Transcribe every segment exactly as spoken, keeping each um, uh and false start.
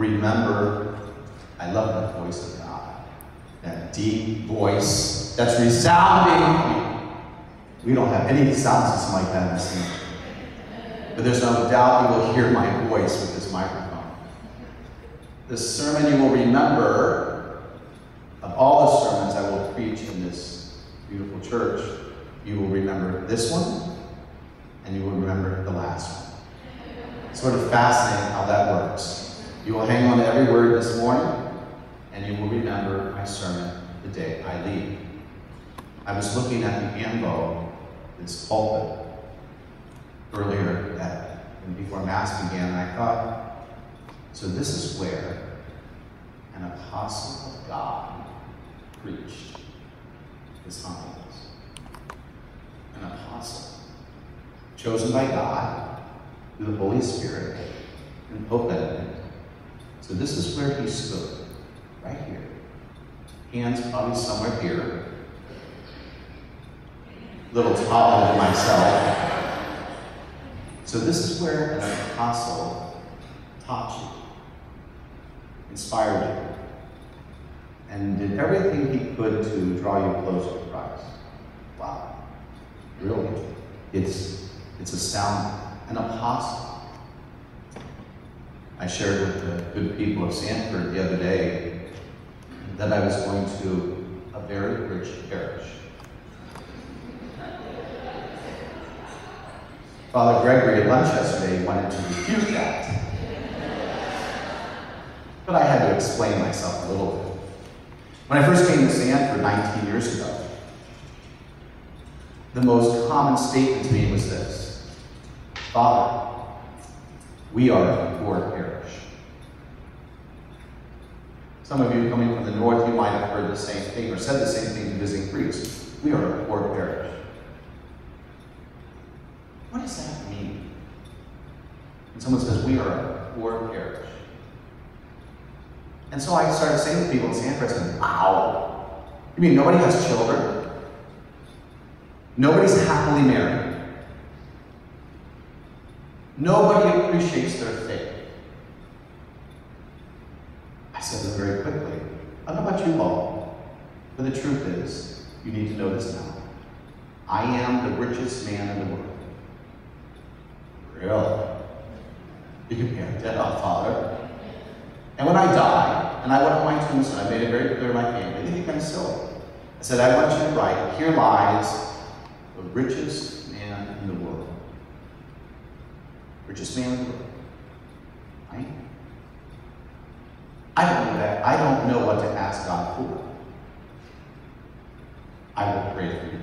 remember, I love the voice of God. That deep voice that's resounding. We don't have any sound system like that in this room. But there's no doubt you will hear my voice with this microphone. This sermon you will remember, of all the sermons I will preach in this beautiful church, you will remember this one, and you will remember the last one. It's sort of fascinating how that works. You will hang on to every word this morning, and you will remember my sermon the day I leave. I was looking at the ambo, this pulpit, earlier that before Mass began, and I thought, so this is where an apostle of God preached his homilies. An apostle, chosen by God through the Holy Spirit and Pope Benedict. So this is where he stood, right here. Hands probably somewhere here. A little taller than myself. So this is where an apostle taught you, inspired you, and did everything he could to draw you closer to Christ. Wow. Really? It's, it's astounding. An apostle. I shared with the good people of Sanford the other day that I was going to a very rich parish. Father Gregory at lunch yesterday wanted to refute that. But I had to explain myself a little bit. When I first came to Sanford nineteen years ago, the most common statement to me was this: Father, we are a poor parish. Some of you coming from the north, you might have heard the same thing or said the same thing to visiting priests. We are a poor parish. What does that mean? When someone says, we are a poor parish. And so I started saying to people in Sanford, I said, wow. You mean nobody has children? Nobody's happily married. Nobody appreciates their faith. I said them very quickly. I don't know about you all, but the truth is, you need to know this now. I am the richest man in the world. Really? You can get that off, Father. And when I die, and I went on my tombstone, I made it very clear to my family, they think I'm silly. I said, I want you to write, here lies the richest man in the world. Richest man in the world. Right? I don't know that. I don't know what to ask God for. I will pray for you.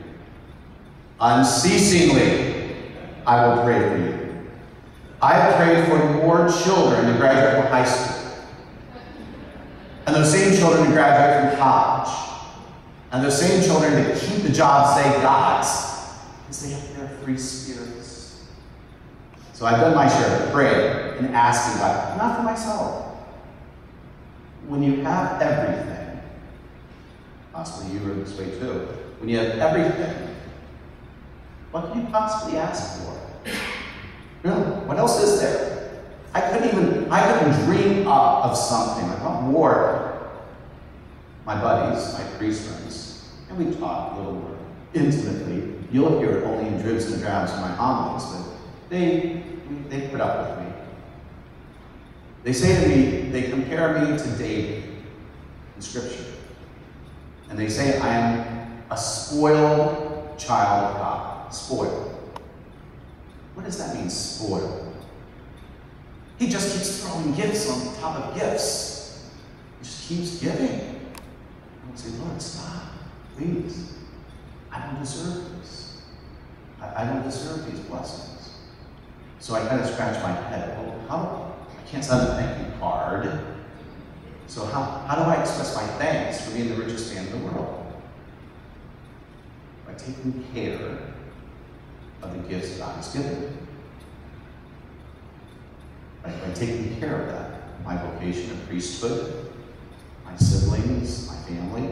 Unceasingly, I will pray for you. I have prayed for more children to graduate from high school. And those same children to graduate from college. And those same children to keep the jobs they got. Because they have their free spirits. So I've done my share of praying and asking God, not for myself. When you have everything, possibly you are this way too. When you have everything, what can you possibly ask for? Really, what else is there? I couldn't even, I couldn't dream up of something. I want more. My buddies, my priest friends, and we talk a little more intimately. You'll hear it only in dribs and drabs in my homilies, but they, they put up with me. They say to me, they compare me to David in Scripture. And they say I am a spoiled child of God. Spoiled. What does that mean, spoiled? He just keeps throwing gifts on top of gifts. He just keeps giving. I would say, Lord, stop, please. I don't deserve this. I, I don't deserve these blessings. So I kind of scratch my head. Well, how, I can't send a thank you card. So how, how do I express my thanks for being the richest man in the world? By taking care of the gifts God has given me. By, by taking care of that, my vocation of priesthood, my siblings, my family,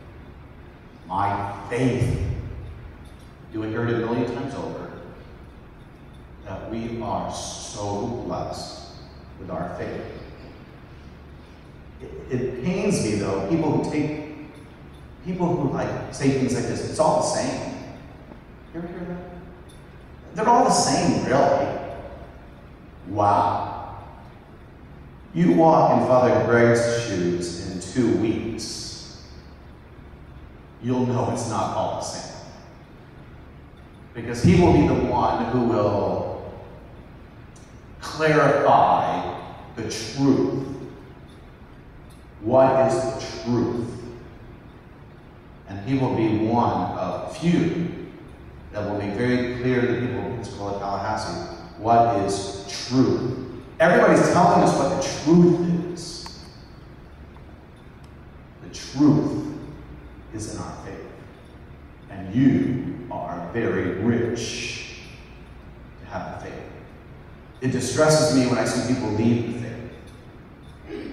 my faith. You would hear it a million times over, that we are so blessed with our faith. It, it pains me, though, people who take, people who like say things like this, it's all the same. You ever hear that? They're all the same, really. Wow. You walk in Father Greg's shoes in two weeks, you'll know it's not all the same. Because he will be the one who will clarify the truth. What is the truth? And he will be one of few that will make very clear to people in this school at Tallahassee what is truth. Everybody's telling us what the truth is. The truth is in our faith. And you are very rich to have the faith. It distresses me when I see people leave the faith.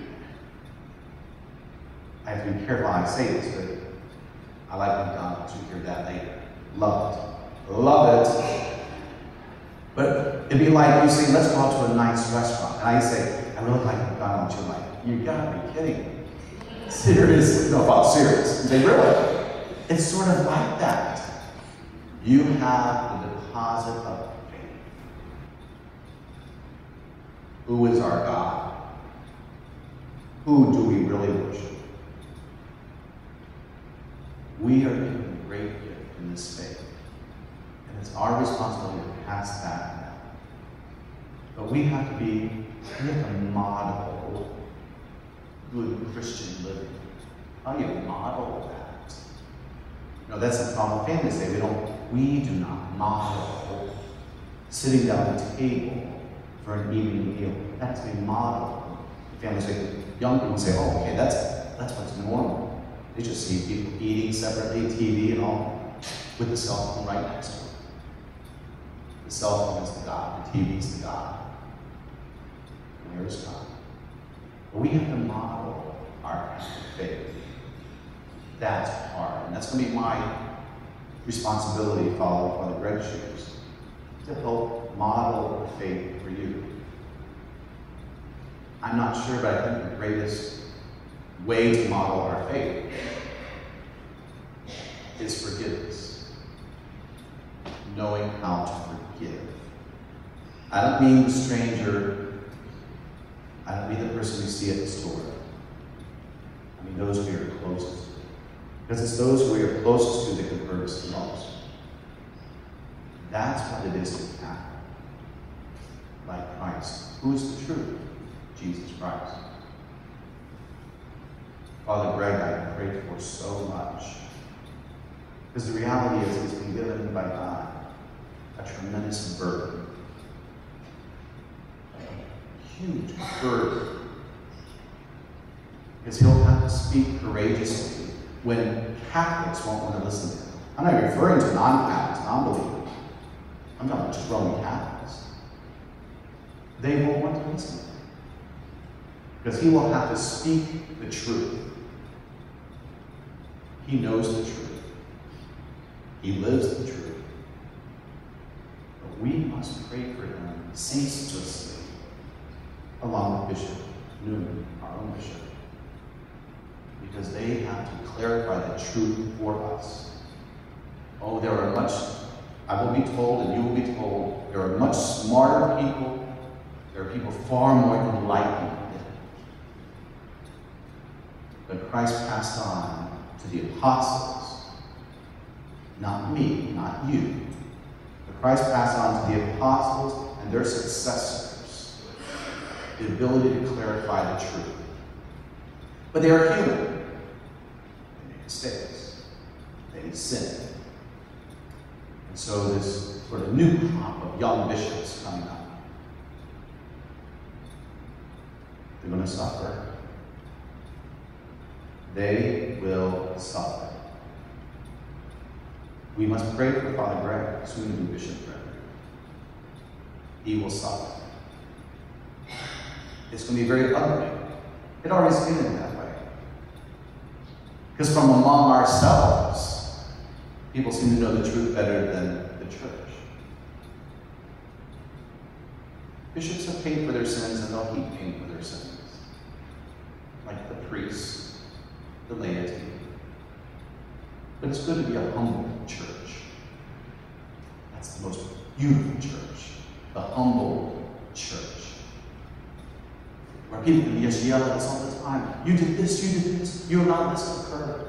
I have to be careful how I say this, but I like McDonald's. You hear that later. Love it. Love it. But it'd be like you say, let's go out to a nice restaurant. And I say, I really like McDonald's. You're like, you gotta be kidding me. Seriously. No, if I'm serious. You say, really? It's sort of like that. You have the deposit of faith. Who is our God? Who do we really worship? We are given a great gift in this faith. And it's our responsibility to pass that down. But we have to be, we have to model good Christian living. How do you model that? You know, that's the problem with families today. We don't, we do not model sitting down at the table for an evening meal. That has to be modeled. Families say, young people say, oh, okay, that's that's what's normal. They just see people eating separately, T V and all, with the cell phone right next to them. The cell phone is the God, the T V is the God. And where is God? But we have to model our faith. That's hard. And that's going to be my responsibility following Father Greg's shoes, to help model faith for you. I'm not sure, but I think the greatest way to model our faith is forgiveness. Knowing how to forgive. I don't mean the stranger. I don't mean the person we see at the store. I mean those we are closest to. Because it's those we are closest to that can hurt us the most. That's what it is to act like Christ. Who is the truth? Jesus Christ. Father Greg, I prayed for so much. Because the reality is, he's been given by God a tremendous burden. A huge burden. Because he'll have to speak courageously when Catholics won't want to listen to him. I'm not referring to non-Catholics, non-believers. I'm talking about just Roman Catholics. They won't want to listen to him. Because he will have to speak the truth. He knows the truth. He lives the truth. But we must pray for him ceaselessly, along with Bishop Newman, our own bishop. Because they have to clarify the truth for us. Oh, there are much, I will be told and you will be told, there are much smarter people. There are people far more enlightened. But Christ passed on to the apostles, not me, not you. But Christ passed on to the apostles and their successors the ability to clarify the truth. But they are human. They make mistakes. They sin. And so this sort of new crop of young bishops coming up, they're going to suffer. They will suffer. We must pray for Father Greg, soon to be Bishop Greg. He will suffer. It's going to be very ugly. It always is that way. Because from among ourselves, people seem to know the truth better than the church. Bishops have paid for their sins and they'll keep paying for their sins. Like the increase the laity. But it's good to be a humble church. That's the most beautiful church, the humble church. Where people can just yell at us all the time. You did this, you did this, you allowed this to occur.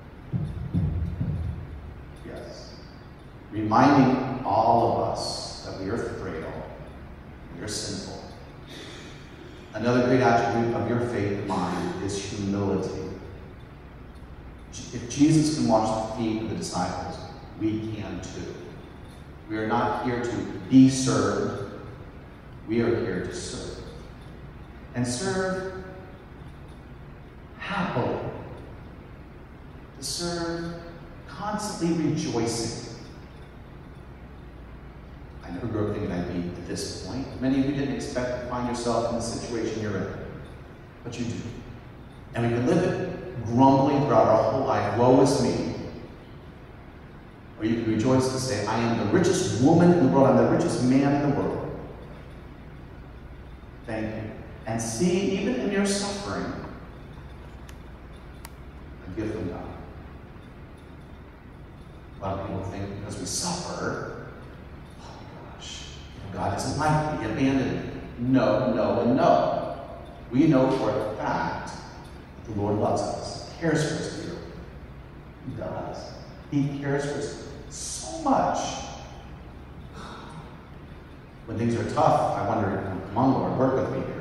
Yes. Reminding all of us that we are frail, we are sinful. Another great attribute of your faith and mine is humility. If Jesus can wash the feet of the disciples, we can too. We are not here to be served. We are here to serve. And serve happily. To serve constantly rejoicing. I never grew up thinking I'd be at this point. Many of you didn't expect to find yourself in the situation you're in. But you do. And we can live it grumbling throughout our whole life. Woe is me. Or you can rejoice and say, I am the richest woman in the world. I'm the richest man in the world. Thank you. And see, even in your suffering, a gift from God. A lot of people think because we suffer, oh my gosh, God doesn't like me, he abandoned me. No, no, and no. We know for a fact that the Lord loves us, cares for us dearly. He does. He cares for us so much. When things are tough, I wonder, come on, Lord, work with me here.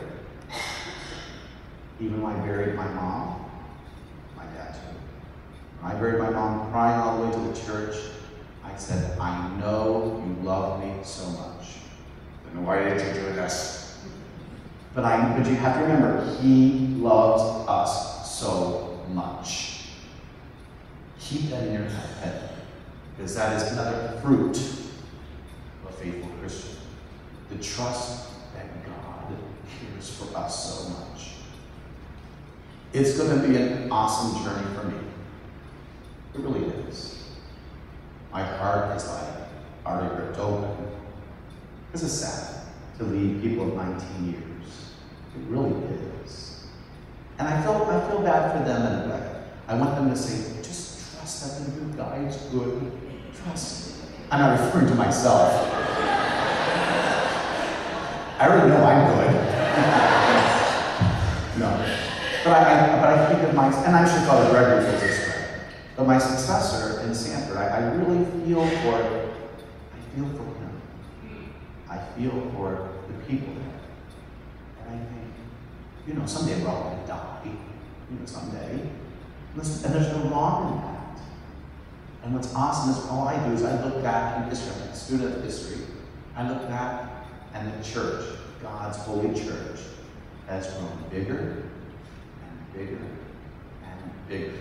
Even when I buried my mom, my dad too. When I buried my mom crying all the way to the church, I said, I know you love me so much. I don't know why did you do this? But I but you have to remember, he loves us so much. Keep that in your head. Because that is another fruit of a faithful Christian. The trust that God cares for us so much. It's going to be an awesome journey for me. It really is. My heart is like already ripped open. This is sad to lead people of nineteen years. It really is. And I feel, I feel bad for them in a way. I want them to say, just trust that the good guy is good. Trust. I'm not referring to myself. I already know I'm good. No. But I, I, but I think of my, and I'm sure Father Gregory feels this way, but my successor in Sanford, I, I really feel for, I feel for him. I feel for the people there. And I think, you know, someday we're all going to die. You know, someday. Listen, and there's no wrong in that. And what's awesome is all I do is I look back in history, I'm a student of history, I look back and the church, God's holy church, has grown bigger, bigger and bigger.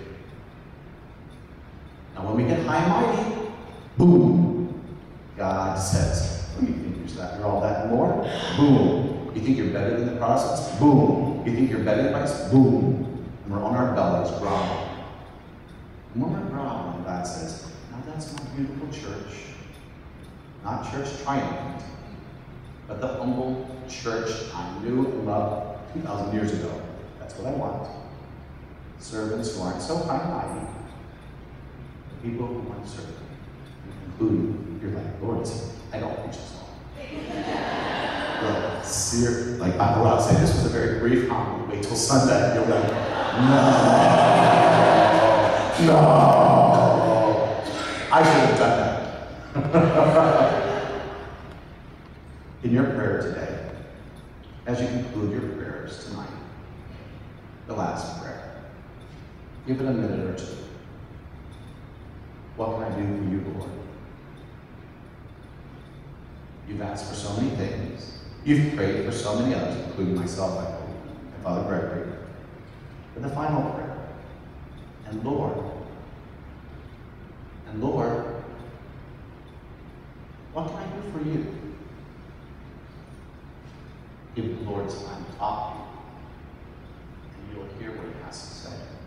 Now when we get high and mighty, boom, God says, what do you think you're that? You're all that and more? Boom. You think you're better than the Protestants? Boom. You think you're better than us? Boom. And we're on our bellies, groveling. And when we're groveling, God says, now that's my beautiful church. Not church triumphant, but the humble church I knew and loved two thousand years ago. That's what I want. Servants who aren't so high and mighty, but people who want to serve, including you're like, Lord, I don't preach this all. Well, ser- like I'm allowed to say this was a very brief homily. Wait till Sunday. You're like, no, no. I should have done that. In your prayer today, as you conclude your prayers tonight, the last prayer. Give it a minute or two. What can I do for you, Lord? You've asked for so many things. You've prayed for so many others, including myself, I believe, and Father Gregory. But the final prayer. And Lord, and Lord, what can I do for you? Give the Lord time to talk to you, and you'll hear what he has to say.